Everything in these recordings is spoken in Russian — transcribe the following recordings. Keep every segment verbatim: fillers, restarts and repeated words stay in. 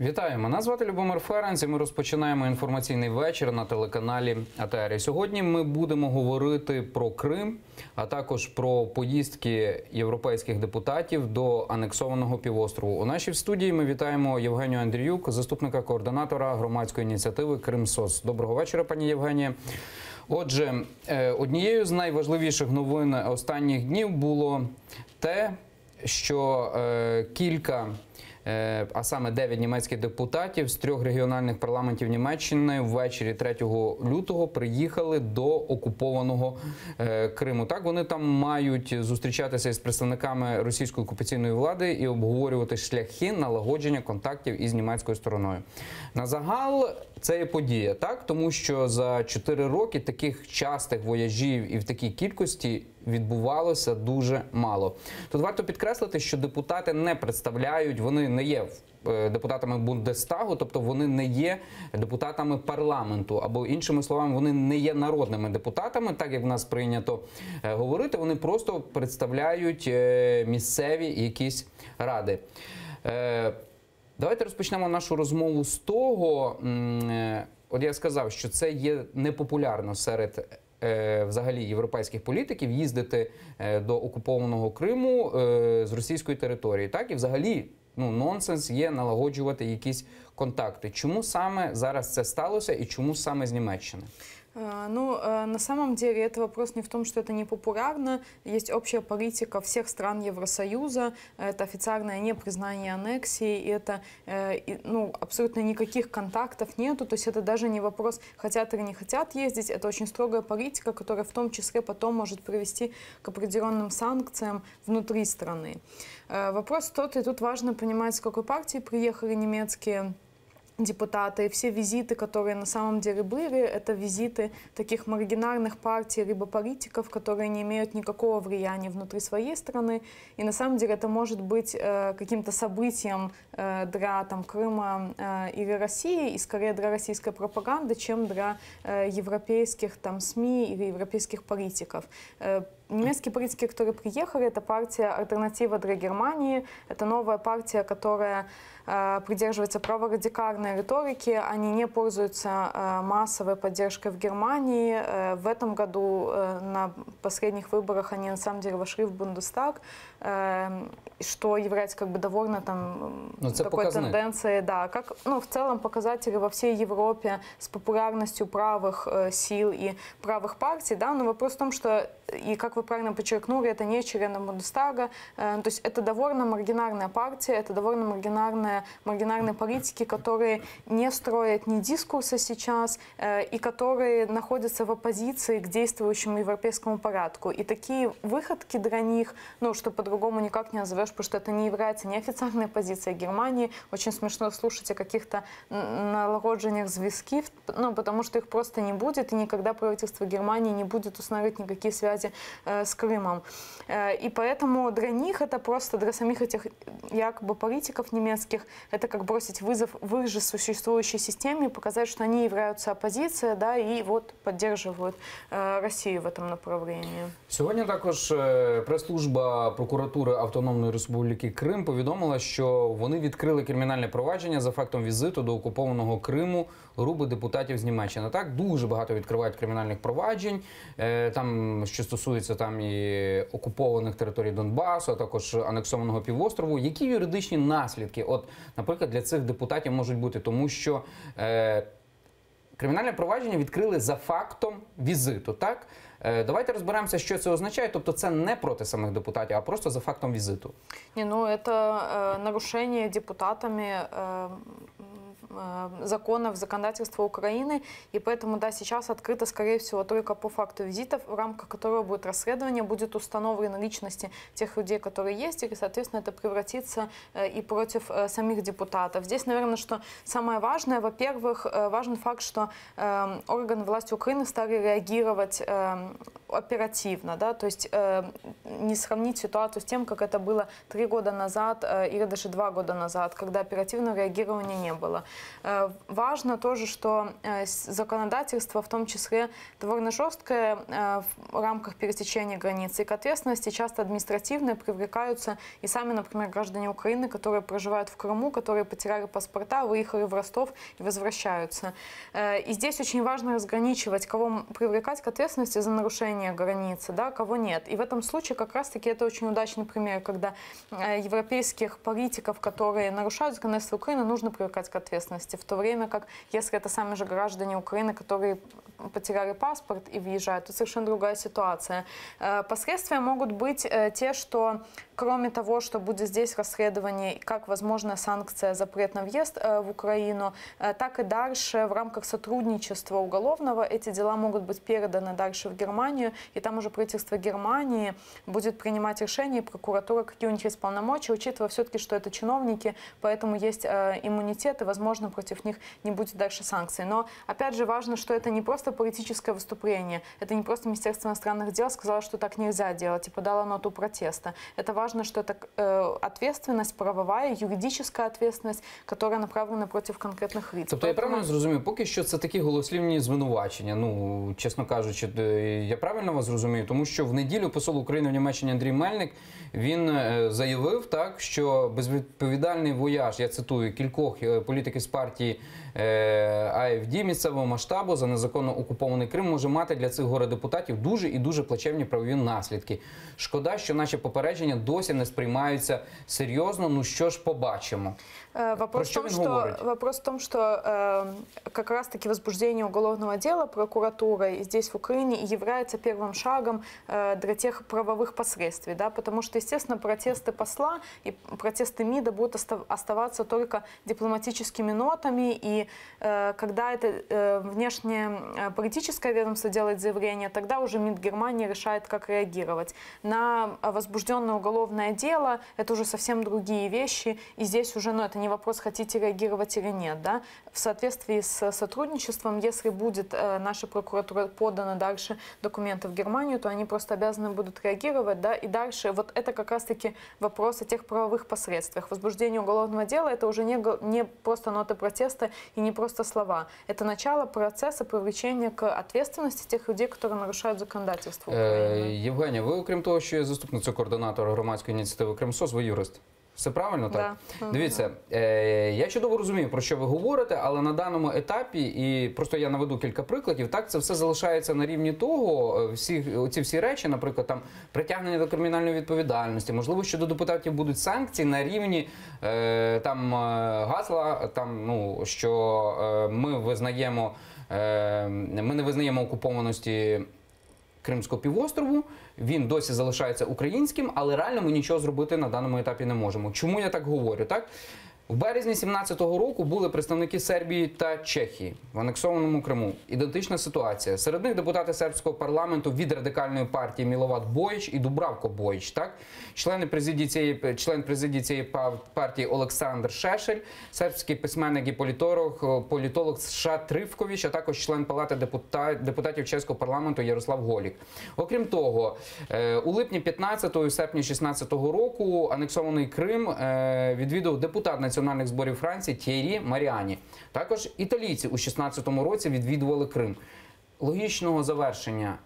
Вітаю, мене звати Любомир Ференц і ми розпочинаємо інформаційний вечір на телеканалі А Т Р. Сьогодні ми будемо говорити про Крим, а також про поїздки європейських депутатів до анексованого півострову. У нашій студії ми вітаємо Євгенію Андріюк, заступника координатора громадської ініціативи «Кримсоц». Доброго вечора, пані Євгенія. Отже, однією з найважливіших новин останніх днів було те, що кілька а саме дев'ять німецьких депутатів з трьох регіональних парламентів Німеччини ввечері третього лютого приїхали до окупованого Криму. Так, вони там мають зустрічатися із представниками російської окупаційної влади і обговорювати шляхи налагодження контактів із німецькою стороною. На загал це є подія, так? Тому що за чотири роки таких частих вояжів і в такій кількості відбувалося дуже мало. Тут варто підкреслити, що депутати не представляють, вони не є депутатами Бундестагу, тобто вони не є депутатами парламенту, або іншими словами, вони не є народними депутатами, так як в нас прийнято говорити, вони просто представляють місцеві якісь ради. Давайте розпочнемо нашу розмову з того, от я сказав, що це є непопулярно серед взагалі європейських політиків їздити до окупованого Криму з російської території. Так? І взагалі ну, нонсенс є налагоджувати якісь контакти. Чому саме зараз це сталося і чому саме з Німеччини? Ну, на самом деле, это вопрос не в том, что это не популярно. Есть общая политика всех стран Евросоюза, это официальное непризнание аннексии, и это ну, абсолютно никаких контактов нету, то есть это даже не вопрос, хотят или не хотят ездить, это очень строгая политика, которая в том числе потом может привести к определенным санкциям внутри страны. Вопрос тот, и тут важно понимать, с какой партии приехали немецкие депутаты. Все визиты, которые на самом деле были, это визиты таких маргинальных партий либо политиков, которые не имеют никакого влияния внутри своей страны. И на самом деле это может быть э, каким-то событием э, для там, Крыма э, или России, и скорее для российской пропаганды, чем для э, европейских там, СМИ или европейских политиков. Э, Немецкие политики, которые приехали, это партия «Альтернатива для Германии». Это новая партия, которая э, придерживается праворадикальной риторики. Они не пользуются э, массовой поддержкой в Германии. Э, в этом году э, на последних выборах они на самом деле вошли в Бундестаг, э, что является как бы довольно там, такой показник. Тенденцией. Да, как, ну, в целом показатели во всей Европе с популярностью правых э, сил и правых партий. Да? Но вопрос в том, что, и как вы правильно подчеркнули, это не члены Бундестага, э, то есть это довольно маргинальная партия, это довольно маргинальные, маргинальные политики, которые не строят ни дискурса сейчас э, и которые находятся в оппозиции к действующему европейскому порядку. И такие выходки для них, ну, что по-другому никак не назовешь, потому что это не является неофициальной позицией Германии. Очень смешно слушать о каких-то налагоджениях зв'язків, ну, потому что их просто не будет, и никогда правительство Германии не будет устанавливать никакие связи с Крымом. И поэтому для них это просто, для самих этих якобы политиков немецких, это как бросить вызов в их же существующей системе и показать, что они являются оппозицией, да, и вот поддерживают Россию в этом направлении. Сьогодні також прес-служба прокуратури Автономної Республіки Крим повідомила, що вони відкрили кримінальне провадження за фактом візиту до окупованого Криму групи депутатів з Німеччини. Так, дуже багато відкривають кримінальних проваджень, там, що стосується там і окупованих територій Донбасу, а також анексованого півострову. Які юридичні наслідки, от, наприклад, для цих депутатів можуть бути? Тому що е, кримінальне провадження відкрили за фактом візиту, так? Е, давайте розберемося, що це означає. Тобто це не проти самих депутатів, а просто за фактом візиту. Не, ну, это э, нарушение депутатами э, законов, законодательства Украины, и поэтому, да, сейчас открыто, скорее всего, только по факту визитов, в рамках которого будет расследование, будет установлены личности тех людей, которые есть, и, соответственно, это превратится и против самих депутатов. Здесь, наверное, что самое важное, во-первых, важен факт, что органы власти Украины стали реагировать оперативно, да, то есть э, не сравнить ситуацию с тем, как это было три года назад э, или даже два года назад, когда оперативного реагирования не было. Э, важно тоже, что э, законодательство, в том числе довольно жесткое э, в рамках пересечения границы, и к ответственности часто административные привлекаются и сами, например, граждане Украины, которые проживают в Крыму, которые потеряли паспорта, выехали в Ростов и возвращаются. Э, и здесь очень важно разграничивать, кого привлекать к ответственности за нарушение границы, да, кого нет. И в этом случае как раз-таки это очень удачный пример, когда э, европейских политиков, которые нарушают законодательство Украины, нужно привлекать к ответственности, в то время как, если это сами же граждане Украины, которые потеряли паспорт и въезжают, то совершенно другая ситуация. Э, последствия могут быть э, те, что кроме того, что будет здесь расследование, как возможная санкция, запрет на въезд э, в Украину, э, так и дальше в рамках сотрудничества уголовного эти дела могут быть переданы дальше в Германию, и там уже правительство Германии будет принимать решения, и прокуратура, какие у них есть полномочия, учитывая все-таки, что это чиновники, поэтому есть э, иммунитет, и, возможно, против них не будет дальше санкций. Но, опять же, важно, что это не просто политическое выступление, это не просто Министерство иностранных дел сказало, что так нельзя делать, и подало ноту протеста. Это важно, что это э, ответственность правовая, юридическая ответственность, которая направлена против конкретних лиц. Тобто, я правильно зрозумів, поки що це такі голослівні звинувачення, ну, чесно кажучи, я правильно вас зрозумію? Тому що в неділю посол України в Німеччині Андрій Мельник, він е, заявив, так, що безвідповідальний вояж, я цитую, кількох е, політиків з партії е, АФД місцевого масштабу за незаконно окупований Крим може мати для цих горе-депутатів дуже і дуже плачевні правові наслідки. Шкода, що наші попередження досі не сприймаються серйозно, ну що ж побачимо. Вопрос в, том, что, вопрос в том, что э, как раз-таки возбуждение уголовного дела прокуратурой здесь, в Украине, является первым шагом э, для тех правовых последствий, да, потому что, естественно, протесты посла и протесты МИДа будут остав оставаться только дипломатическими нотами, и э, когда это э, внешнее политическое ведомство делает заявление, тогда уже МИД Германии решает, как реагировать. На возбужденное уголовное дело это уже совсем другие вещи, и здесь уже, ну, это не вопрос, хотите реагировать или нет, да. В соответствии с сотрудничеством, если будет э, наша прокуратура подана дальше документы в Германию, то они просто обязаны будут реагировать, да, и дальше вот это как раз-таки вопрос о тех правовых последствиях. Возбуждение уголовного дела это уже не, не просто ноты протеста и не просто слова. Это начало процесса привлечения к ответственности тех людей, которые нарушают законодательство України. Е, Євгенія, ви, окрім того, що є заступницею координатора громадської ініціативи «Кримсос», ви юрист. Все правильно, так? Да. Дивіться, е, я чудово розумію, про що ви говорите, але на даному етапі, і просто я наведу кілька прикладів, так, це все залишається на рівні того, всі, ці всі речі, наприклад, там, притягнення до кримінальної відповідальності, можливо, що до депутатів будуть санкції на рівні е, там, гасла, там, ну, що е, ми визнаємо, е, ми не визнаємо окупованості Кримського півострову, він досі залишається українським, але реально ми нічого зробити на даному етапі не можемо. Чому я так говорю? Так? В березні сімнадцятого року були представники Сербії та Чехії в анексованому Криму. Ідентична ситуація. Серед них депутати сербського парламенту від радикальної партії Міловат Боїч і Дубравко Боїч. Так? Члени президії цієї, член президії цієї партії Олександр Шешель, сербський письменник і політолог, політолог США Тривкович, а також член Палати депутат, депутатів чеського парламенту Ярослав Голік. Окрім того, у липні п'ятнадцятого і серпні шістнадцятого року анексований Крим відвідав депутат Національних зборів Франції Т'єрі Маріані. Також італійці у шістнадцятому році відвідували Крим. Логічного завершення.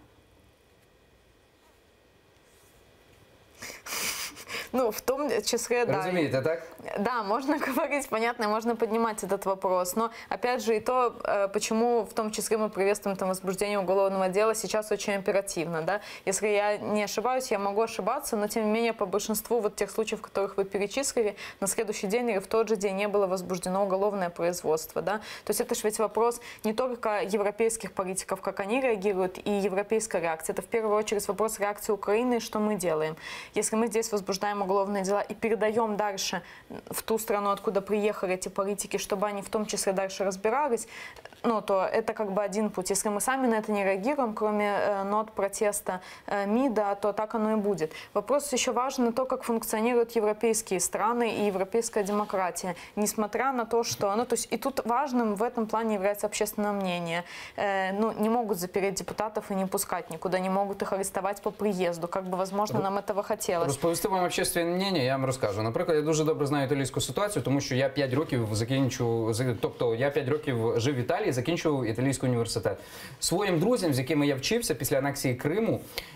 Ну, в том числе, да. Разумеете, так? Да, можно говорить, понятно, можно поднимать этот вопрос. Но, опять же, и то, почему в том числе мы приветствуем там возбуждение уголовного дела сейчас очень оперативно, да. Если я не ошибаюсь, я могу ошибаться, но, тем не менее, по большинству вот тех случаев, которых вы перечислили, на следующий день или в тот же день не было возбуждено уголовное производство, да. То есть это же ведь вопрос не только европейских политиков, как они реагируют, и европейская реакция. Это в первую очередь вопрос реакции Украины, что мы делаем. Если мы здесь возбуждаем ведем уголовные дела и передаем дальше в ту страну, откуда приехали эти политики, чтобы они в том числе дальше разбирались, ну, то это как бы один путь. Если мы сами на это не реагируем, кроме э, нот протеста э, МИДа, то так оно и будет. Вопрос еще важен то, как функционируют европейские страны и европейская демократия. Несмотря на то, что... Ну, то есть и тут важным в этом плане является общественное мнение. Э, ну, не могут запереть депутатов и не пускать никуда, не могут их арестовать по приезду, как бы, возможно, нам этого хотелось. Розповісти вам общественне мнення, я вам розкажу. Наприклад, я дуже добре знаю італійську ситуацію, тому що я п'ять років закінчу, тобто я п'ять років жив в Італії, закінчив італійський університет. Своїм друзям, з якими я вчився після анексії Криму,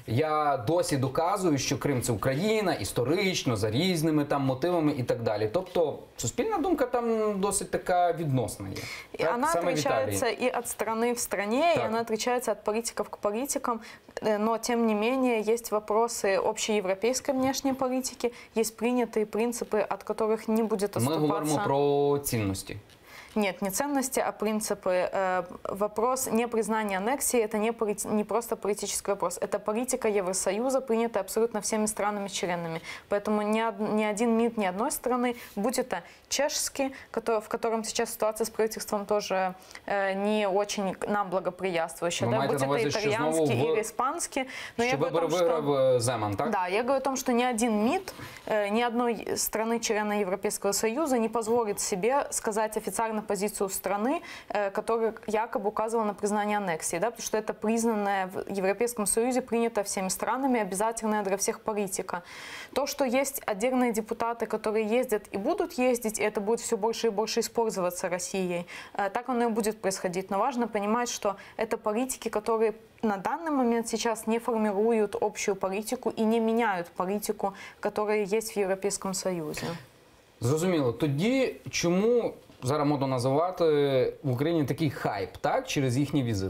я досі доказую, що Крим – це Україна, історично, за різними там мотивами і так далі. Тобто суспільна думка там досить така відносна є. И Так, она саме в отличается Італії. и от страны в стране, Так. и она отличается от политиков к политикам. Э, Но, тем не менее, есть вопросы общеевропейской внешней политики, есть принятые принципы, от которых не будет Ми отступаться. говоримо про цінності. Нет, не ценности, а принципы. Э, Вопрос непризнания аннексии – это не, полит- не просто политический вопрос. Это политика Евросоюза, принятая абсолютно всеми странами-членами. Поэтому ни, од- ни один МИД ни одной страны, будь это чешский, кото- в котором сейчас ситуация с правительством тоже э, не очень нам благоприятствующая, Вы да, маете будь на это увазі, що итальянский знову в- или испанский. Но я Що говорю о вибори том, что... виграв Земан, так? Да, я говорю о том, что ни один МИД, э, ни одной страны-члена Европейского Союза не позволит себе сказать официально позицию страны, э, которая якобы указывала на признание аннексии, да, потому что это признанная в Европейском Союзе, принято всеми странами, обязательная для всех политика. То, что есть отдельные депутаты, которые ездят и будут ездить, и это будет все больше и больше использоваться Россией, э, так оно и будет происходить. Но важно понимать, что это политики, которые на данный момент сейчас не формируют общую политику и не меняют политику, которая есть в Европейском Союзе. Зрозуміло. Тоді чому зараз модно називати в Україні такий хайп, так, через їхній візит?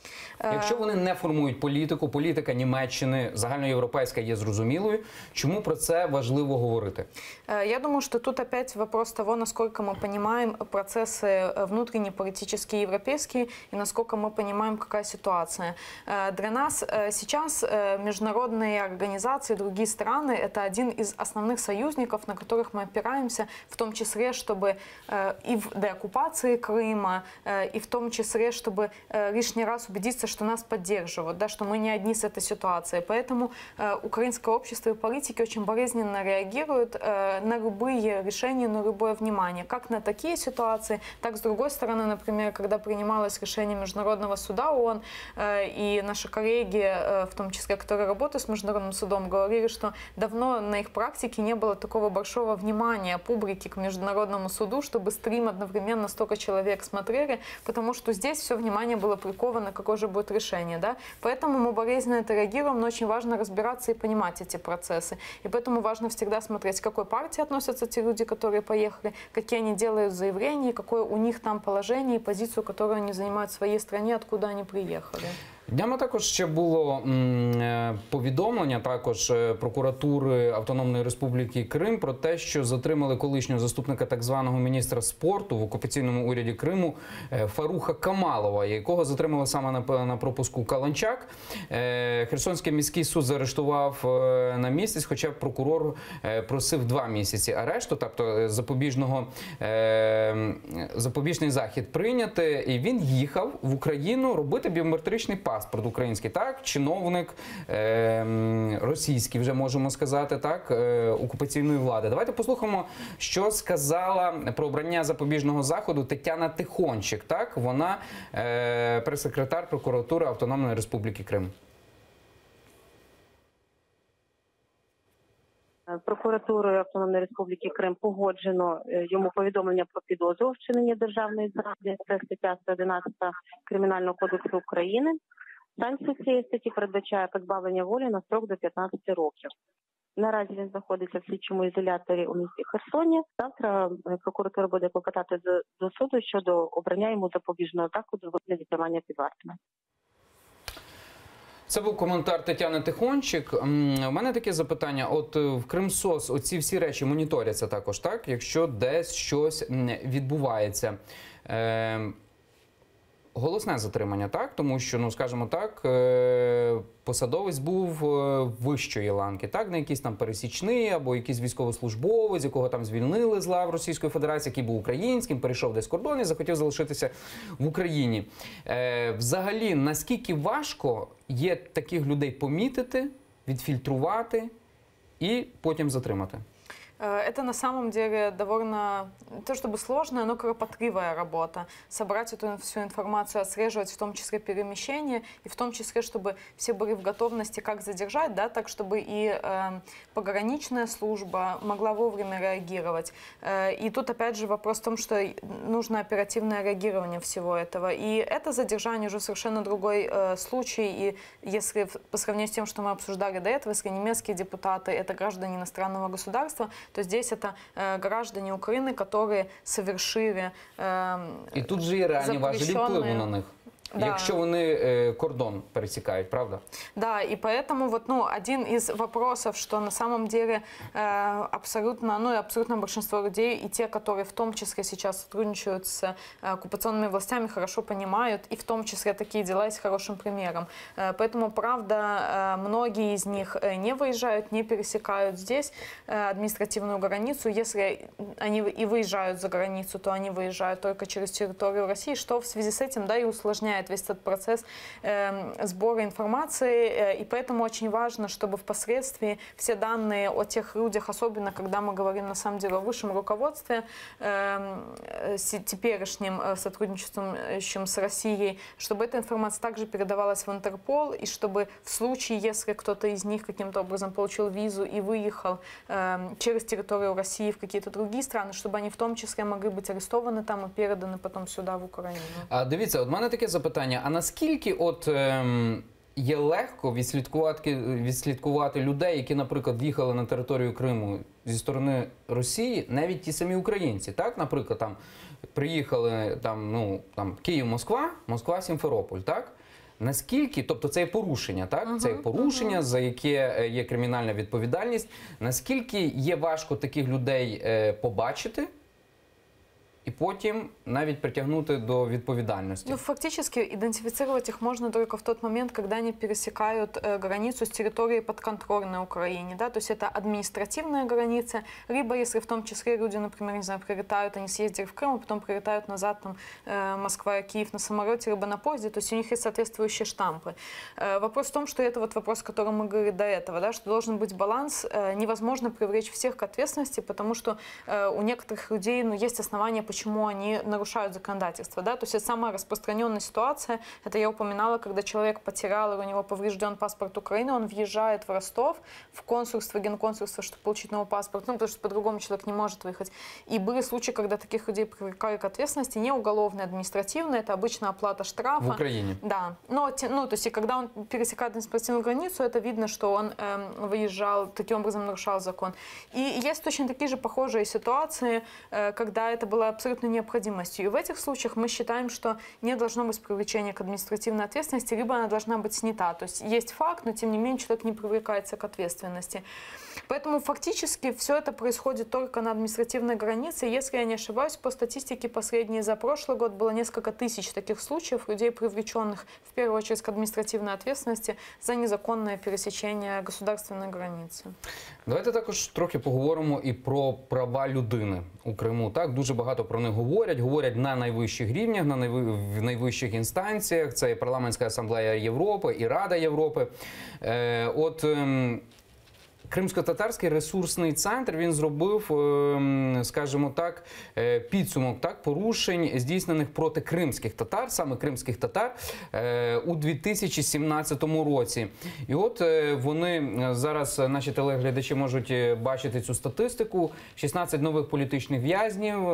Якщо вони не формують політику, політика Німеччини, загальноєвропейська є зрозумілою, чому про це важливо говорити? Я думаю, что тут опять вопрос того, насколько мы понимаем процессы внутренние, политические, европейские, и насколько мы понимаем, какая ситуация. Для нас сейчас международные организации, другие страны – это один из основных союзников, на которых мы опираемся, в том числе, чтобы и в деоккупации Крыма, и в том числе, чтобы лишний раз убедиться, что нас поддерживают, да, что мы не одни с этой ситуацией. Поэтому э, украинское общество и политики очень болезненно реагируют э, на любые решения, на любое внимание. Как на такие ситуации, так с другой стороны, например, когда принималось решение Международного суда ООН, э, и наши коллеги, э, в том числе, которые работают с Международным судом, говорили, что давно на их практике не было такого большого внимания публики к Международному суду, чтобы стрим одновременно столько человек смотрели, потому что здесь все внимание было приковано, какой же будет решение. Да? Поэтому мы болезненно это реагируем, но очень важно разбираться и понимать эти процессы. И поэтому важно всегда смотреть, к какой партии относятся те люди, которые поехали, какие они делают заявления, какое у них там положение и позицию, которую они занимают в своей стране, откуда они приехали. Днями також ще було м, повідомлення також прокуратури Автономної Республіки Крим про те, що затримали колишнього заступника так званого міністра спорту в окупаційному уряді Криму Фаруха Камалова, якого затримали саме на, на пропуску Каланчак. Херсонський міський суд заарештував на місяць, хоча прокурор просив два місяці арешту, тобто запобіжного, запобіжний захід прийняти, і він їхав в Україну робити біометричний паспорт. Паспорт український, так, чиновник е, російський, вже можемо сказати, так, е, окупаційної влади. Давайте послухаємо, що сказала про обрання запобіжного заходу Тетяна Тихончик, так, вона е, прес-секретар прокуратури Автономної Республіки Крим. Прокуратурою Автономної Республіки Крим погоджено йому повідомлення про підозру у вчиненні державної зради. Це стаття сто одинадцять Кримінального кодексу України. Санкція цієї статті передбачає позбавлення волі на строк до п'ятнадцяти років. Наразі він знаходиться в слідчому ізоляторі у місті Херсоні. Завтра прокуратура буде клопотати до суду щодо обрання йому запобіжного заходу у вигляді тримання під вартою. Це був коментар Тетяни Тихончик. У мене таке запитання. От в Кримсос оці всі речі моніторяться також, так? Якщо десь щось відбувається. Е голосне затримання, так? Тому що, ну, скажімо так, е, посадовець був е, вищої ланки, так? Не якийсь там пересічний або якийсь військовослужбовець, якого там звільнили з лав Російської Федерації, який був українським, перейшов десь кордон і захотів залишитися в Україні. Е, взагалі, наскільки важко є таких людей помітити, відфільтрувати і потім затримати? Это на самом деле довольно, не то чтобы сложная, но кропотливая работа. Собрать эту всю информацию, отслеживать в том числе перемещение, и в том числе, чтобы все были в готовности как задержать, да, так чтобы и э, пограничная служба могла вовремя реагировать. Э, и тут опять же вопрос в том, что нужно оперативное реагирование всего этого. И это задержание уже совершенно другой э, случай. И если в, по сравнению с тем, что мы обсуждали до этого, если немецкие депутаты – это граждане иностранного государства, то здесь это э, граждане Украины, которые совершили э, І тут же є реальні важелі впливу запрещенные- на них. Да. Якщо вони е, кордон пересікають, правда? Да, и поэтому вот, ну, один из вопросов, что на самом деле э, абсолютно, ну и абсолютно большинство людей, и те, которые в том числе сейчас сотрудничают с э, оккупационными властями, хорошо понимают, и в том числе такие дела есть хорошим примером. Э, поэтому, правда, э, многие из них э, не выезжают, не пересекают здесь э, административную границу. Если они и выезжают за границу, то они выезжают только через территорию России, что в связи с этим, да, и усложняет весь этот процесс э, сбора информации, э, и поэтому очень важно, чтобы впоследствии все данные о тех людях, особенно когда мы говорим на самом деле о высшем руководстве, э, с теперешним э, сотрудничествующим с Россией, чтобы эта информация также передавалась в Интерпол, и чтобы в случае, если кто-то из них каким-то образом получил визу и выехал э, через территорию России в какие-то другие страны, чтобы они в том числе могли быть арестованы там и переданы потом сюда, в Украину. А дивіться, от в мене таке запитання: а наскільки от ем, є легко відслідкувати, відслідкувати людей, які, наприклад, в'їхали на територію Криму зі сторони Росії, навіть ті самі українці, так? Наприклад, там приїхали там, ну, там Київ-Москва, Москва-Сімферополь, так? Наскільки, тобто це є порушення, так? Uh-huh, це є порушення, uh-huh. за яке є кримінальна відповідальність. Наскільки є важко таких людей е, побачити и потом навіть притягнути до відповідальності? Ну, фактически идентифицировать их можно только в тот момент, когда они пересекают э, границу с территории подконтрольной Украине. Да? То есть это административная граница, либо если в том числе люди, например, не знаю, прилетают, они съездили в Крым, а потом прилетают назад, там, э, Москва, Киев на самолете, либо на поезде, то есть у них есть соответствующие штампы. Э, вопрос в том, что это вот вопрос, о котором мы говорили до этого, да? Что должен быть баланс, э, невозможно привлечь всех к ответственности, потому что э, у некоторых людей, ну, есть основания, почему они нарушают законодательство. Да? То есть это самая распространенная ситуация. Это я упоминала, когда человек потерял, и у него поврежден паспорт Украины, он въезжает в Ростов, в консульство, генконсульство, чтобы получить новый паспорт, ну, потому что по-другому человек не может выехать. И были случаи, когда таких людей привлекали к ответственности, не уголовной, административной, это обычно оплата штрафа. В Украине? Да. Но, ну, то есть, и когда он пересекает административную границу, это видно, что он эм, выезжал, таким образом нарушал закон. И есть точно такие же похожие ситуации, э, когда это было абсолютно необходимостью. И в этих случаях мы считаем, что не должно быть привлечения к административной ответственности, либо она должна быть снята. То есть есть факт, но тем не менее человек не привлекается к ответственности. Поэтому фактически все это происходит только на административной границе. Если я не ошибаюсь, по статистике последней за прошлый год было несколько тысяч таких случаев людей, привлеченных в первую очередь к административной ответственности за незаконное пересечение государственной границы. Давайте також трохи поговоримо і про права людини у Криму. Так, дуже багато про них говорять. Говорять на найвищих рівнях, на найви... в найвищих інстанціях. Це і Парламентська асамблея Європи, і Рада Європи. Е, от... Е, Кримсько-татарський ресурсний центр, він зробив, скажімо так, підсумок так, порушень, здійснених проти кримських татар, саме кримських татар, у дві тисячі сімнадцятому році. І от вони, зараз наші телеглядачі можуть бачити цю статистику, шістнадцять нових політичних в'язнів,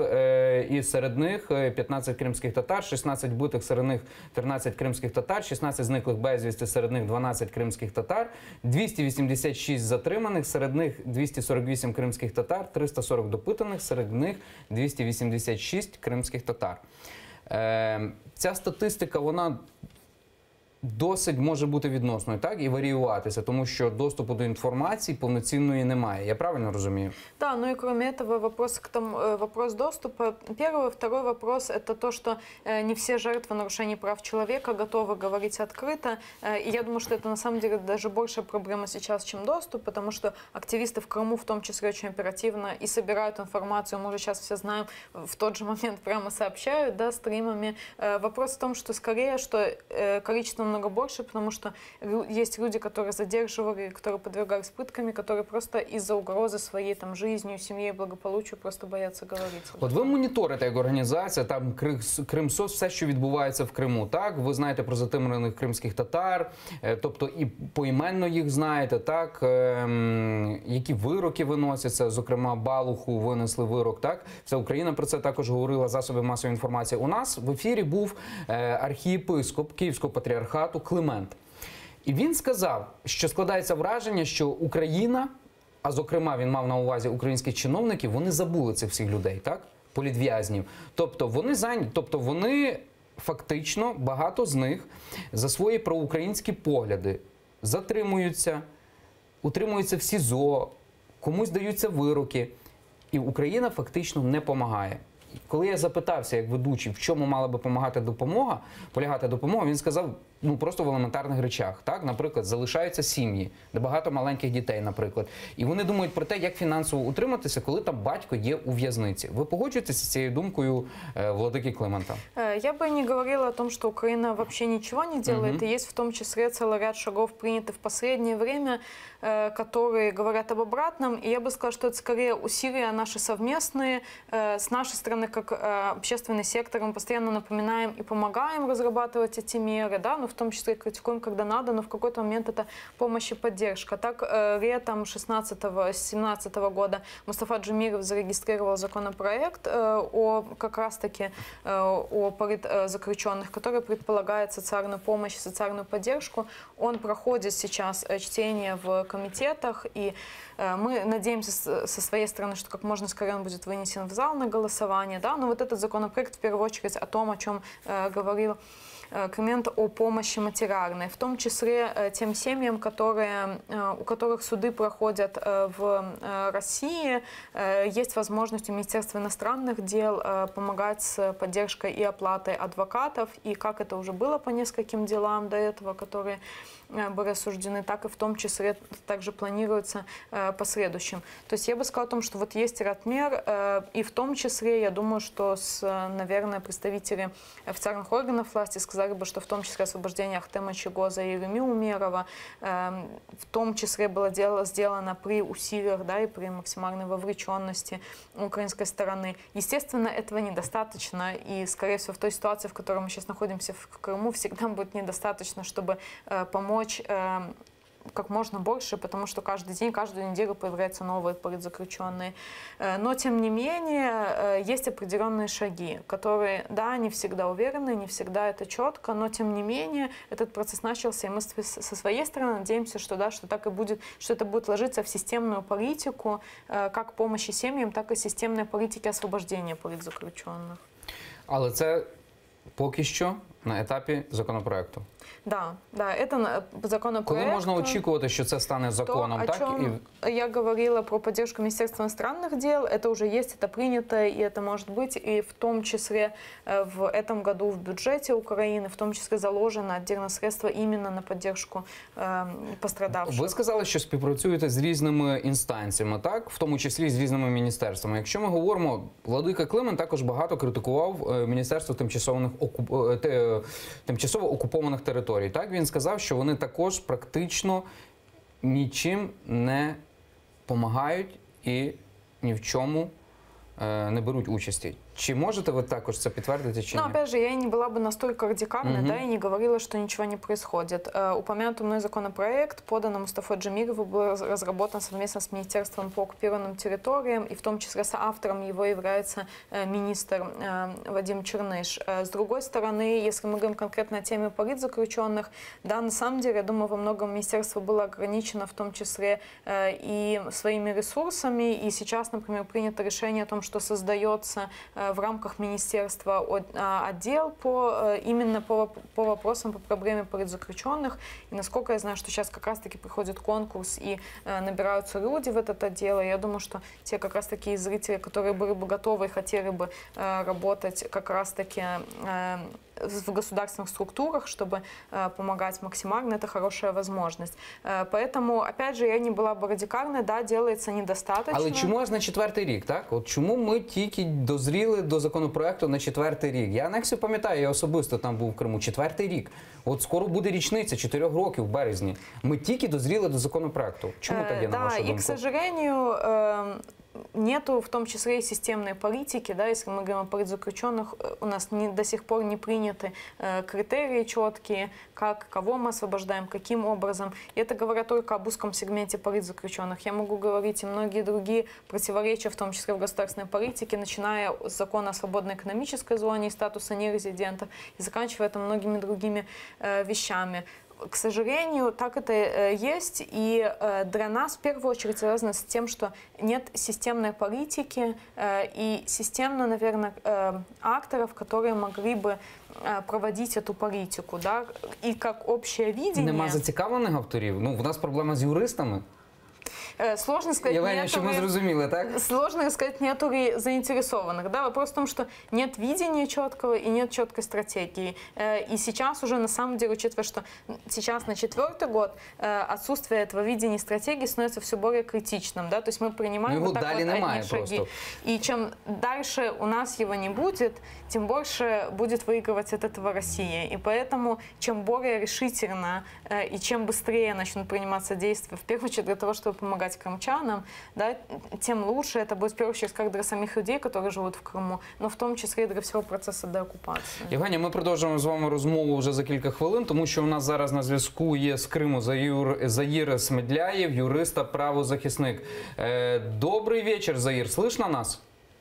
і серед них п'ятнадцять кримських татар, шістнадцять вбитих, серед них тринадцять кримських татар, шістнадцять зниклих безвісти, серед них дванадцять кримських татар, двісті вісімдесят шість затриманих, серед них двісті сорок вісім кримських татар, триста сорок допитаних, серед них двісті вісімдесят шість кримських татар. Е, ця статистика, вона досить може бути відносною, так, і варіюватися, тому що доступу до інформації повноцінної немає. Я правильно розумію? Да, ну и кроме этого вопрос, к тому, э, вопрос доступа. Первый, второй вопрос – это то, что э, не все жертвы нарушений прав человека готовы говорить открыто. Э, И я думаю, что это на самом деле даже большая проблема сейчас, чем доступ, потому что активисты в Крыму в том числе очень оперативно и собирают информацию. Мы уже сейчас все знаем, в тот же момент прямо сообщают, да, стримами. Э, Вопрос в том, что скорее, что э, количество намного больше, потому что лю- есть люди, которые задерживали, которые подвергались пытками, которые просто из-за угрозы своей там жизнью, семьей, благополучию просто боятся говорить. От ви моніторите як організація, там Крим- Кримсоц, все, що відбувається в Криму, так? Ви знаєте про затриманих кримських татар, е, тобто і поіменно їх знаєте, так? Ем, які вироки виносяться, зокрема, Балуху винесли вирок, так? Вся Україна про це також говорила, засоби масової інформації. У нас в ефірі був е, архієпископ Київського патріархату Климент. І він сказав, що складається враження, що Україна, а зокрема він мав на увазі українських чиновників, вони забули цих всіх людей, так? Політв'язнів. Тобто вони зайняті, тобто вони фактично, багато з них за свої проукраїнські погляди затримуються, утримуються в СІЗО, комусь даються вироки. І Україна фактично не допомагає. Коли я запитався, як ведучий, в чому мала би допомагати допомога, полягати допомога, він сказав, ну просто в елементарних речах. Так, наприклад, залишаються сім'ї, де багато маленьких дітей, наприклад, і вони думають про те, як фінансово утриматися, коли там батько є у в'язниці. Ви погоджуєтеся з цією думкою е, владики Климента? Э, Я бы не говорила о том, что Украина вообще ничего не делает. Мгм. И есть в том числе целый ряд шагов, принятых в последнее время, э, которые говорят об обратном. И я бы сказала, что это скорее усилия наши совместные. Э, С нашей стороны, как э, общественный сектор, мы постоянно напоминаем и помогаем разрабатывать эти меры, да, ну, в том числе и критикуем, когда надо, но в какой-то момент это помощь и поддержка. Так, э, летом шестнадцатого-семнадцатого года Мустафа Джемиров зарегистрировал законопроект э, о как раз-таки э, о политзаключенных, который предполагает социальную помощь, социальную поддержку. Он проходит сейчас э, чтение в комитетах, и э, мы надеемся с- со своей стороны, что как можно скорее он будет вынесен в зал на голосование. Да? Но вот этот законопроект в первую очередь о том, о чем э, говорил э, Климент, о помощи материальной, в том числе э, тем семьям, которые, э, у которых суды проходят э, в э, России. Э, Есть возможность у Министерства иностранных дел э, помогать с поддержкой и оплатой адвокатов, и как это уже было по нескольким делам до этого, которые э, были осуждены, так и в том числе также планируется э, последующим. То есть я бы сказала о том, что вот есть ряд мер, э, и в том числе, я думаю, что, с, э, наверное, представители официальных органов власти сказали бы, что в том числе освобождение Ахтема Чигоза и Ильми Умерова э, в том числе было дело, сделано при усилиях, да, и при максимальной вовлеченности украинской стороны. Естественно, этого недостаточно, и, скорее всего, в той ситуации, в которой мы сейчас находимся в Крыму, всегда будет недостаточно, чтобы э, помочь э, как можно больше, потому что каждый день, каждую неделю появляются новые политзаключенные. Э, Но, тем не менее, э, есть определенные шаги, которые, да, не всегда уверены, не всегда это четко, но, тем не менее, этот процесс начался, и мы с- со своей стороны надеемся, что, да, что так и будет, что это будет ложиться в системную политику, э, как помощи семьям, так и системной политики освобождения политзаключенных. Але це поки що на етапі законопроекту. Да, да, это на- законопроект. Коли можна очікувати, що це стане законом, То, о так? чем я говорила про поддержку Министерства иностранных дел, это уже есть, это принято, и это может быть, и в том числе э, в этом году в бюджете Украины, в том числе заложено отдельно средства именно на поддержку э, пострадавших. Ви сказали, що співпрацюєте з різними інстанціями, так? В тому числі з різними міністерствами. Якщо ми говоримо, владика Климент також багато критикував е, Міністерство тимчасових окуп... е, те- тимчасово окупованих територій. Так, він сказав, що вони також практично нічим не допомагають і ні в чому е, не беруть участі. Чи можете ви також це підтвердити, чи Но, ні? опять же, я не была бы настолько радикальной, Мгм. да, и не говорила, что ничего не происходит. Э, Упомянутый мной законопроект, поданный Мустафой Джемирову, был раз- разработан совместно с Министерством по оккупированным территориям, и в том числе соавтором его является э, министр э, Вадим Черныш. Э, С другой стороны, если мы говорим конкретно о теме политзаключенных, да, на самом деле, я думаю, во многом министерство было ограничено, в том числе э, и своими ресурсами, и сейчас, например, принято решение о том, что создается э, в рамках министерства отдел по, именно по, по вопросам, по проблеме политзаключенных. И насколько я знаю, что сейчас как раз-таки приходит конкурс и набираются люди в этот отдел. И я думаю, что те как раз-таки зрители, которые были бы готовы и хотели бы работать как раз-таки в государственных структурах, чтобы э, помогать максимально, это хорошая возможность. Э, поэтому, опять же, я не была бы радикальной, да, делается недостаточно. Але чому аж на четвертий рік, так? От чому ми тільки дозріли до законопроекту на четвертий рік? Я анексію пам'ятаю, я особисто там був в Криму. Четвертий рік. От скоро буде річниця, чотирьох років в березні. Ми тільки дозріли до законопроекту. Чому Э, тоді, на да, вашу думку? и, к сожалению, э, нету в том числе и системной политики, да, если мы говорим о политзаключенных, у нас не, до сих пор не приняты э, критерии четкие, как, кого мы освобождаем, каким образом. И это говоря только об узком сегменте политзаключенных. Я могу говорить и многие другие противоречия, в том числе в государственной политике, начиная с закона о свободной экономической зоне и статуса нерезидентов, и заканчивая это многими другими э, вещами. К сожалению, так это есть, и для нас в первую очередь связано с тем, что нет системной политики и системно, наверное, акторов, которые могли бы проводить эту политику, да, и как общее видение. Нема зацікавлених авторів? Ну, в нас проблема з юристами. Сложно сказать, Євгенія, що ми зрозуміли, так? Сложно сказать, нету ли заинтересованных. Да? Вопрос в том, что нет видения четкого и нет четкой стратегии. И сейчас уже на самом деле, учитывая, что сейчас на четвертый год отсутствие этого видения и стратегии становится все более критичным. Да? То есть мы принимаем ну, вот так вот одни шаги. Просто. И чем дальше у нас его не будет, тем больше будет выигрывать от этого Россия. И поэтому чем более решительно и чем быстрее начнут приниматься действия, в первую очередь для того, чтобы помогать крымчанам, да, тем лучше. Это будет в первую очередь как для самих людей, которые живут в Крыму, но в тому числі і для всього процесу деокупації. Євгенія, ми продовжуємо з вами розмову вже за кілька хвилин, тому що у нас зараз на зв'язку є з Криму Заїр, Заїр Смедляєв, юрист та правозахисник. Добрий вечір, Заїр. Слышно нас?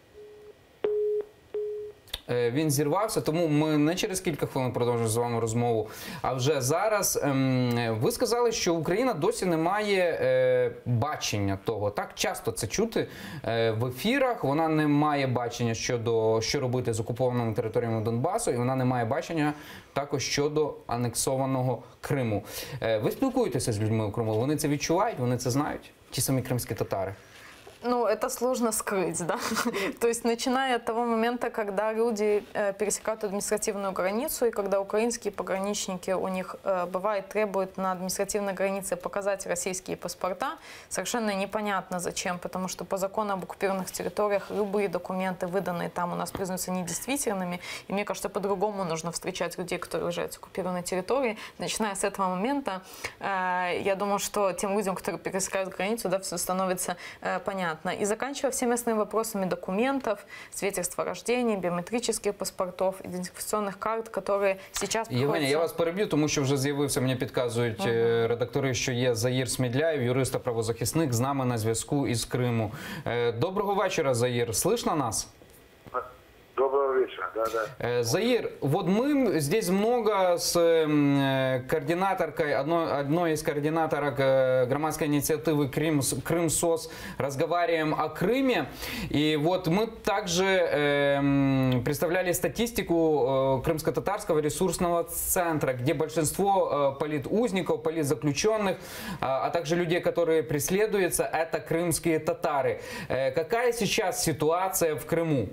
Він зірвався, тому ми не через кілька хвилин продовжуємо з вами розмову, а вже зараз. Ви сказали, що Україна досі не має бачення того. Так часто це чути в ефірах. Вона не має бачення щодо, що робити з окупованими територіями Донбасу, і вона не має бачення також щодо анексованого Криму. Ви спілкуєтеся з людьми у Криму? Вони це відчувають? Вони це знають? Ті самі кримські татари? Ну, это сложно скрыть, да. То есть, начиная от того момента, когда люди э, пересекают административную границу, и когда украинские пограничники у них, э, бывает, требуют на административной границе показать российские паспорта, совершенно непонятно зачем, потому что по закону об оккупированных территориях любые документы, выданные там, у нас признаются недействительными, и мне кажется, по-другому нужно встречать людей, которые уезжают с оккупированной территории. Начиная с этого момента, э, я думаю, что тем людям, которые пересекают границу, да, все становится э, понятно. И заканчивая всеми основными вопросами документов, свидетельств о рождении, биометрических паспортов, идентификационных карт, которые сейчас приходятся... Євгенія, я вас переб'ю, тому що вже з'явився, мені підказують uh-huh. редактори, що є Заїр Смедляєв, юрист та правозахисник, з нами на зв'язку із Криму. Доброго вечора, Заїр. Слышно нас? Доброго вечера, да, да. Заир, вот мы здесь много с координаторкой, одной, одной из координаторок громадской инициативы Крым, Крымсос разговариваем о Крыме. И вот мы также э, представляли статистику э, крымско-татарского ресурсного центра, где большинство э, политузников, политзаключенных, э, а также людей, которые преследуются, это крымские татары. Э, какая сейчас ситуация в Крыму?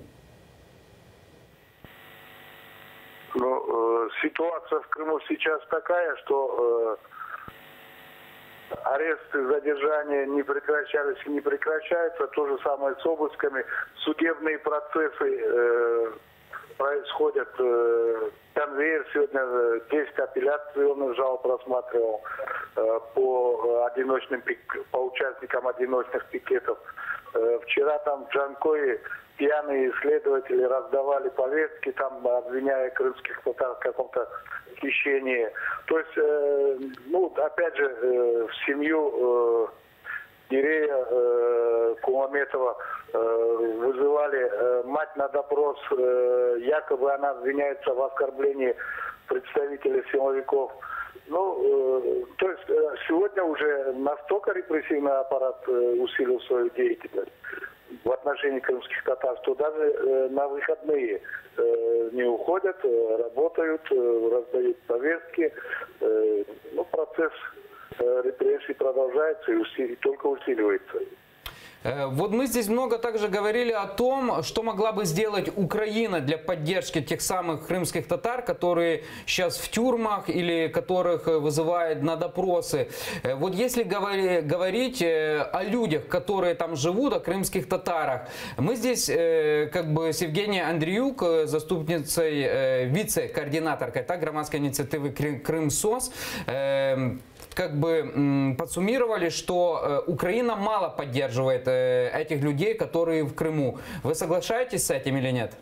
Ну, э, ситуация в Крыму сейчас такая, что э, аресты, задержания не прекращались и не прекращаются. То же самое с обысками. Судебные процессы э, происходят. Э, конвейер сегодня десять апелляционных жалоб рассматривал э, по одиночным, по участникам одиночных пикетов. Э, вчера там в Джанкое пьяные следователи раздавали повестки, там обвиняя крымских татар в каком-то хищении. То есть, э, ну, опять же, э, в семью э, Дирея э, Кумаметова э, вызывали э, мать на допрос, э, якобы она обвиняется в оскорблении представителей силовиков. Ну, э, то есть э, сегодня уже настолько репрессивный аппарат э, усилил свою деятельность. в отношении крымских татар, что даже э, на выходные э, не уходят, э, работают, э, раздают повестки. Э, ну, процесс э, репрессий продолжается и, уси- и только усиливается. Вот мы здесь много также говорили о том, что могла бы сделать Украина для поддержки тех самых крымских татар, которые сейчас в тюрьмах или которых вызывают на допросы. Вот если говорить о людях, которые там живут, о крымских татарах, мы здесь как бы с Евгенией Андреюк, заступницей, вице-координаторкой так, громадской инициативы «Крым-СОС», как бы подсуммировали, что Украина мало поддерживает этих людей, которые в Крыму. Вы соглашаетесь с этим или нет?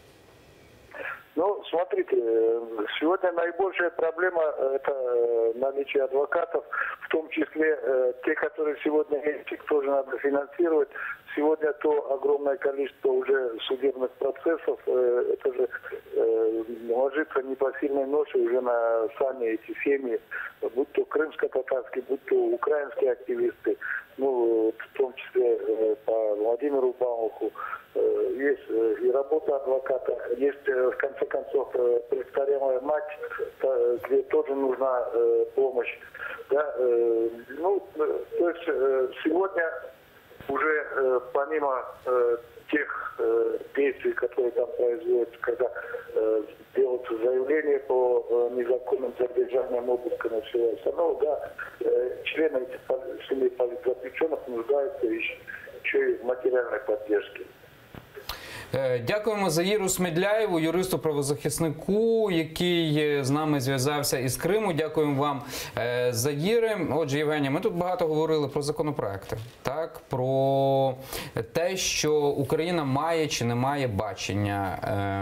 Ну, смотрите, сегодня наибольшая проблема – это наличие адвокатов, в том числе те, которые сегодня есть, их тоже надо финансировать. Сегодня то огромное количество уже судебных процессов, это же ложится непосильной ношей уже на сами эти семьи, будь то крымско-татарские, будь то украинские активисты, ну, в том числе по Владимиру Баумаху. Есть и работа адвоката, есть, в конце концов, престарелая мать, где тоже нужна помощь. Да? Ну, то есть сегодня уже помимо тех действий, которые там производятся, когда делаются заявления по незаконным задержаниям, обыскам и всего остального, да, члены этих семей политзаключенных нуждаются еще и в материальной поддержке. Дякуємо Заїру Смедляєву, юристу-правозахиснику, який з нами зв'язався із Криму. Дякуємо вам, Заїре. Отже, Євгенія, ми тут багато говорили про законопроекти, так, про те, що Україна має чи не має бачення,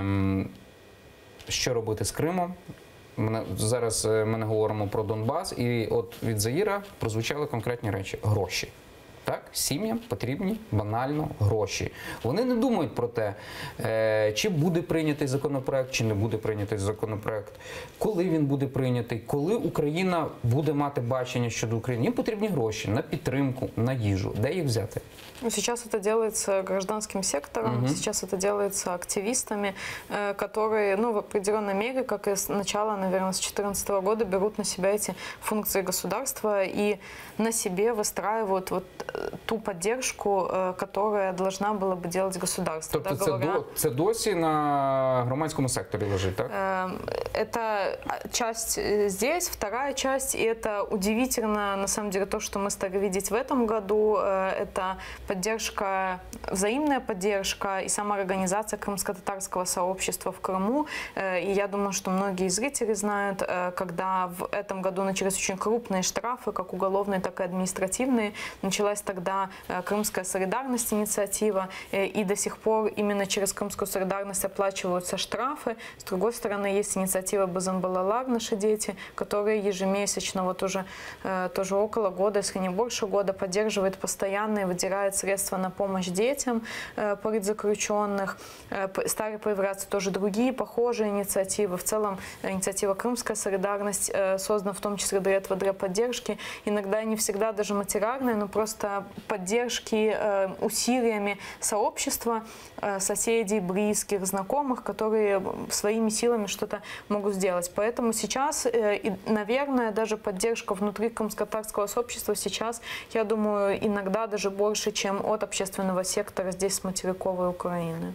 що робити з Кримом. Зараз ми не говоримо про Донбас, і от від Заїра прозвучали конкретні речі – гроші. Так, сім'ям потрібні банально гроші. Вони не думають про те, чи буде прийнятий законопроект, чи не буде прийнятий законопроект, коли він буде прийнятий, коли Україна буде мати бачення щодо України. Їм потрібні гроші на підтримку, на їжу. Де їх взяти? Сейчас это делается гражданским сектором, угу. Сейчас это делается активистами, которые, ну, в определенной мере, как и с начала, наверное, с две тысячи четырнадцатого года, берут на себя эти функции государства и на себе выстраивают вот ту поддержку, которая должна была бы делать государство. Тобто це, говоря... до, це досі на громадському секторі лежить, так? Это часть здесь, вторая часть, и это удивительно, на самом деле, то, что мы стали видеть в этом году, это поддержка, взаимная поддержка и самоорганизация крымско-татарского сообщества в Крыму. И я думаю, что многие зрители знают, когда в этом году начались очень крупные штрафы, как уголовные, так и административные. Началась тогда Крымская солидарность инициатива, и до сих пор именно через Крымскую солидарность оплачиваются штрафы. С другой стороны, есть инициатива Базанбалалар «Наши дети», которая ежемесячно, вот уже тоже около года, если не больше года, поддерживает постоянно и выделяет средства на помощь детям политзаключенных. Стали появляться тоже другие похожие инициативы. В целом инициатива «Крымская солидарность» создана в том числе для этого, для поддержки. Иногда не всегда даже материальной, но просто поддержки усилиями сообщества, соседей, близких, знакомых, которые своими силами что-то могут сделать. Поэтому сейчас, наверное, даже поддержка внутри крымско-татарского сообщества сейчас, я думаю, иногда даже больше, чем от общественного сектора здесь, с материковой Украины.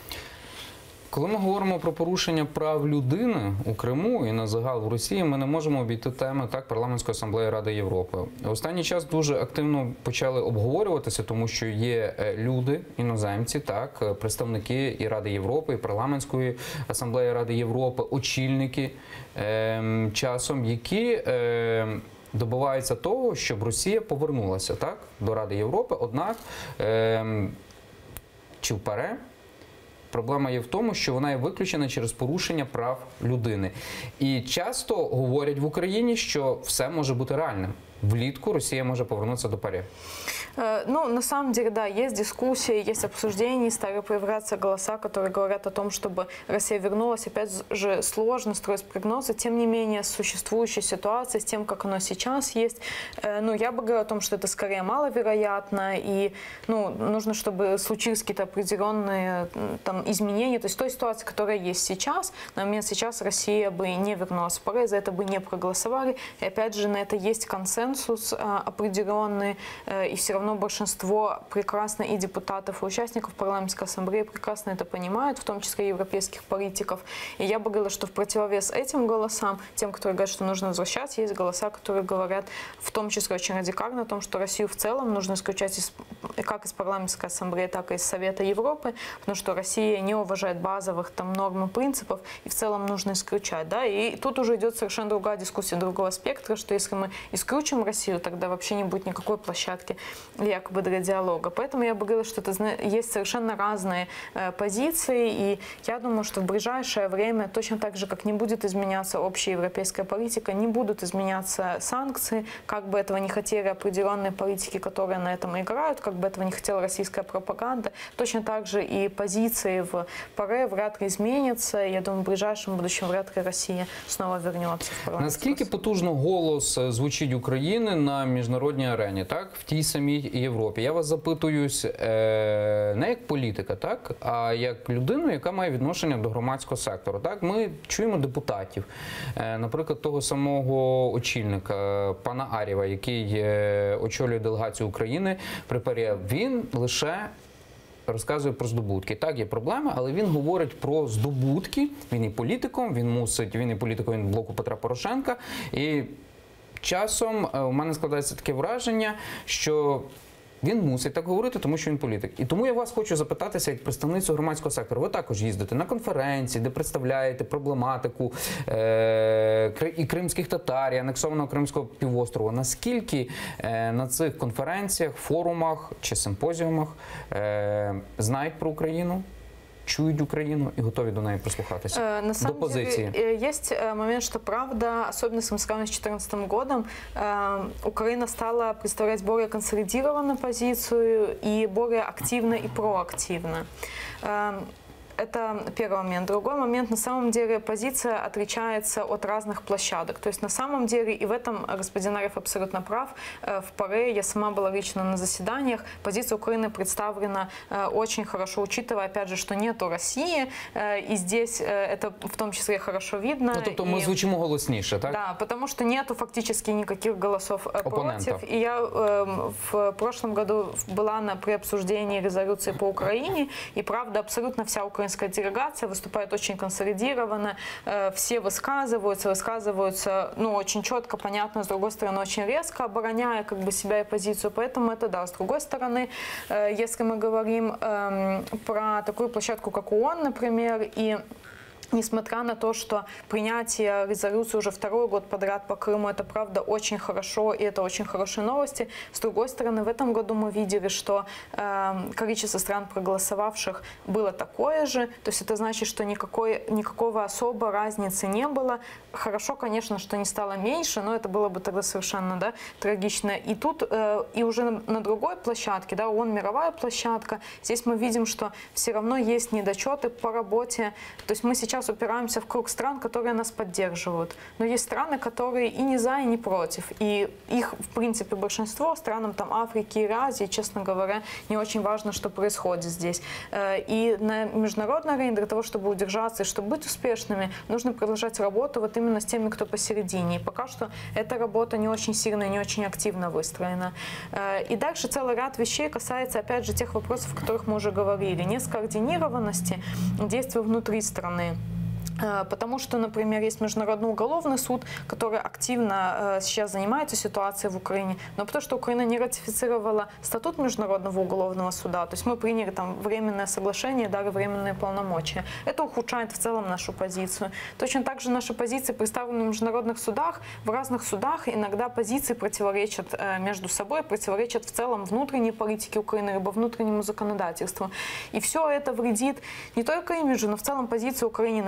Коли ми говоримо про порушення прав людини у Криму і на загал в Росії, ми не можемо обійти теми так парламентської асамблеї Ради Європи. Останній час дуже активно почали обговорюватися, тому що є люди, іноземці, так, представники і Ради Європи, і парламентської асамблеї Ради Європи, очільники е, часом, які е, добиваються того, щоб Росія повернулася так, до Ради Європи, однак е, чи впере, проблема є в тому, що вона є виключена через порушення прав людини. І часто говорять в Україні, що все може бути реальним. влітку Росія може повернутися до ПАРЄ? Ну, на самом деле, да, есть дискуссии, есть обсуждения, стали появляться голоса, которые говорят о том, чтобы Россия вернулась. Опять же, сложно строить прогнозы. Тем не менее, с существующей ситуацией, с тем, как оно сейчас есть, ну, я бы говорила о том, что это скорее маловероятно, и, ну, нужно, чтобы случились какие-то определенные там изменения. То есть той ситуации, которая есть сейчас, на момент сейчас Россия бы не вернулась в ПАРЄ, за это бы не проголосовали. И опять же, на это есть консенсус определенный, и все равно большинство прекрасно и депутатов, и участников парламентской ассамблеи прекрасно это понимают, в том числе и европейских политиков. И я бы говорила, что в противовес этим голосам, тем, которые говорят, что нужно возвращаться, есть голоса, которые говорят, в том числе очень радикально, о том, что Россию в целом нужно исключать из, как из парламентской ассамблеи, так и из Совета Европы, потому что Россия не уважает базовых там норм и принципов, и в целом нужно исключать. Да? И тут уже идет совершенно другая дискуссия другого спектра, что если мы исключим Россию, тогда вообще не будет никакой площадки якобы для диалога. Поэтому я бы говорила, что это есть совершенно разные э, позиции, и я думаю, что в ближайшее время, точно так же, как не будет изменяться общая европейская политика, не будут изменяться санкции, как бы этого не хотели определенные политики, которые на этом играют, как бы этого не хотела российская пропаганда, точно так же и позиции в ПАРЄ вряд ли изменятся. Я думаю, в ближайшем будущем вряд ли Россия снова вернется в парламент. Наскільки потужно голос звучить України на міжнародній арені, так, в тій самій Європі? Я вас запитуюсь не як політика, так, а як людину, яка має відношення до громадського сектору. Так, ми чуємо депутатів, наприклад, того самого очільника, пана Арєва, який очолює делегацію України при ПАРЄ. Він лише розказує про здобутки. Так, є проблеми, але він говорить про здобутки. Він і політиком, він мусить, він і політиком він блоку Петра Порошенка. І часом у мене складається таке враження, що він мусить так говорити, тому що він політик. І тому я вас хочу запитатися, як представницю громадського сектору. Ви також їздите на конференції, де представляєте проблематику е- і кримських татар, і анексованого Кримського півострова. Наскільки е- на цих конференціях, форумах чи симпозіумах е- знають про Україну? Чуют Украину и готовы до неї прислухатися? Э, на самом до позиции. деле, есть момент, что правда, особенно если мы сравним с две тысячи четырнадцатым годом, э, Украина стала представлять более консолидированную позицию и более активно и проактивно. Э, Это первый момент. Другой момент, на самом деле, позиция отличается от разных площадок. То есть, на самом деле, и в этом господин Арьев абсолютно прав. В ПАРЄ, я сама была лично на заседаниях, позиция Украины представлена очень хорошо, учитывая, опять же, что нету России, и здесь это в том числе хорошо видно. Ну, тобто ми и... звучимо голосніше, так? Да, потому что нету фактически никаких голосов Оппонентов. против. И я э, в прошлом году была на, при обсуждении резолюции по Украине, и правда, абсолютно вся украинская делегация выступает очень консолидированно, э, все высказываются, высказываются, ну, очень четко, понятно, с другой стороны, очень резко, обороняя как бы себя и позицию, поэтому это да. С другой стороны, э, если мы говорим э, про такую площадку, как ООН, например, и несмотря на то, что принятие резолюции уже второй год подряд по Крыму, это правда очень хорошо, и это очень хорошие новости. С другой стороны, в этом году мы видели, что э, количество стран, проголосовавших, было такое же. То есть это значит, что никакой, никакого особо разницы не было. Хорошо, конечно, что не стало меньше, но это было бы тогда совершенно, да, трагично. И тут, э, и уже на, на другой площадке, да, ООН мировая площадка, здесь мы видим, что все равно есть недочеты по работе. То есть мы сейчас упираемся в круг стран, которые нас поддерживают. Но есть страны, которые и не за, и не против. И их, в принципе, большинство странам там Африки и Азии, честно говоря, не очень важно, что происходит здесь. И на международной арене для того, чтобы удержаться и чтобы быть успешными, нужно продолжать работу вот именно с теми, кто посередине. И пока что эта работа не очень сильно и не очень активно выстроена. И дальше целый ряд вещей касается, опять же, тех вопросов, о которых мы уже говорили. Нескоординированности действий внутри страны. Потому что, например, есть Международный уголовный суд, который активно сейчас занимается ситуацией в Украине, но потому что Украина не ратифицировала статут Международного уголовного суда, то есть мы приняли там временное соглашение, дали временные полномочия. Это ухудшает в целом нашу позицию. Точно так же наши позиции представлены в международных судах. В разных судах иногда позиции противоречат между собой, противоречат в целом внутренней политике Украины, либо внутреннему законодательству. И все это вредит не только имиджу, но в целом позиции Украины на международной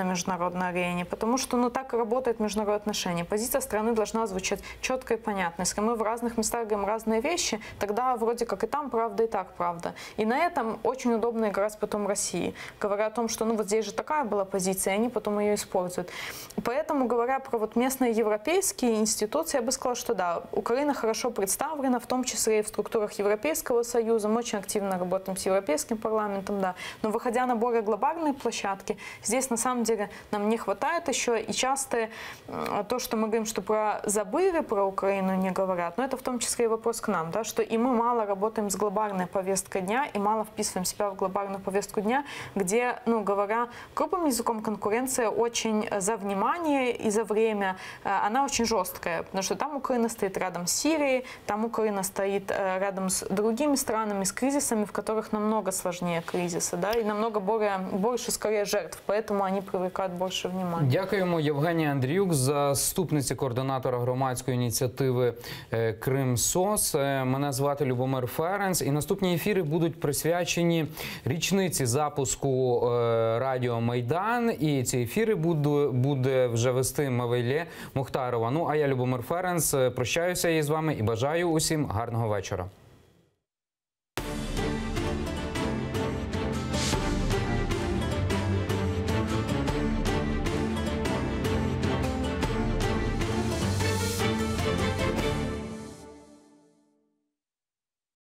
международной арене, потому что, ну, так и работает международные отношения. Позиция страны должна звучать четко и понятно. Если мы в разных местах говорим разные вещи, тогда вроде как и там правда, и так правда. И на этом очень удобно играть потом России, говоря о том, что, ну, вот здесь же такая была позиция, и они потом ее используют. Поэтому, говоря про вот местные европейские институции, я бы сказала, что да, Украина хорошо представлена, в том числе и в структурах Европейского Союза. Мы очень активно работаем с Европейским парламентом, да. Но выходя на более глобальные площадки, здесь на самом деле нам не хватает еще, и часто то, что мы говорим, что про забыли про Украину не говорят, но это в том числе и вопрос к нам, да, что и мы мало работаем с глобальной повесткой дня, и мало вписываем себя в глобальную повестку дня, где, ну, говоря грубым языком, конкуренция очень за внимание и за время, она очень жесткая, потому что там Украина стоит рядом с Сирией, там Украина стоит рядом с другими странами, с кризисами, в которых намного сложнее кризиса, да, и намного более, больше, скорее, жертв, поэтому они привлекают больше внимания. Дякуємо. Євгенія Андріюк, заступниця координатора громадської ініціативи «Крим СОС». Мене звати Любомир Ференц. І наступні ефіри будуть присвячені річниці запуску радіо «Майдан». І ці ефіри буде, буде вже вести Мавелє Мухтарова. Ну, а я, Любомир Ференц, прощаюся із вами і бажаю усім гарного вечора.